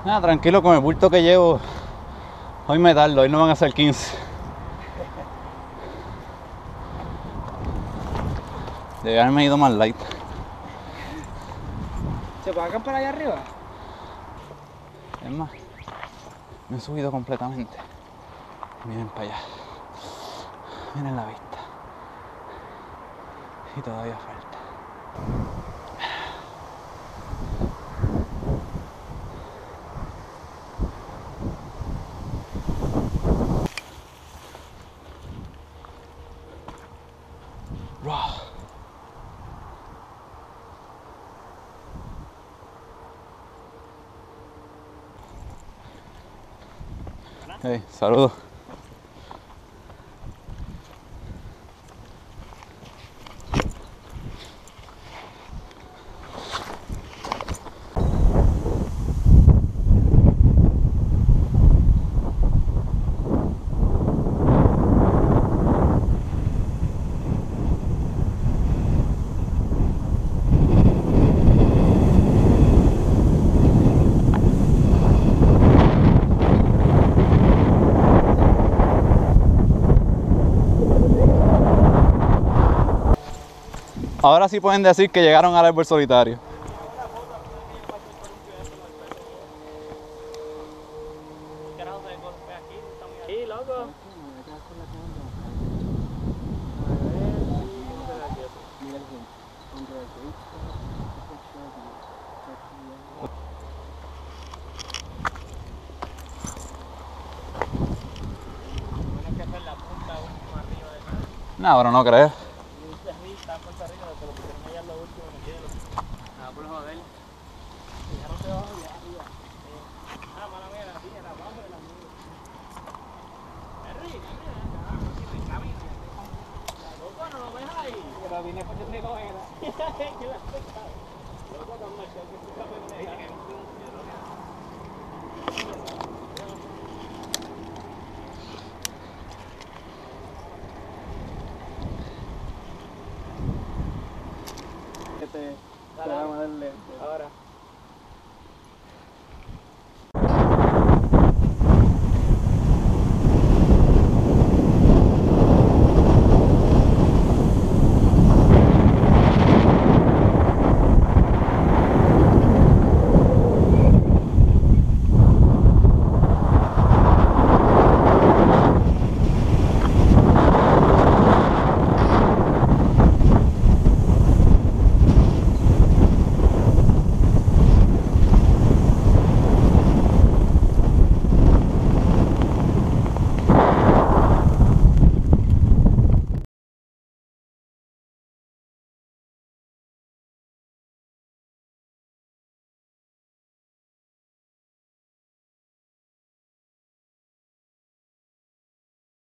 Nada, tranquilo con el bulto que llevo. Hoy me tardo, hoy no van a ser 15. Debe haberme ido más light. ¿Se puede acampar allá arriba? Es más, me he subido completamente. Miren para allá. Miren la vista. Y todavía falta. Hey, saludos. Ahora sí pueden decir que llegaron al árbol solitario. Sí, loco. No, pero no creo.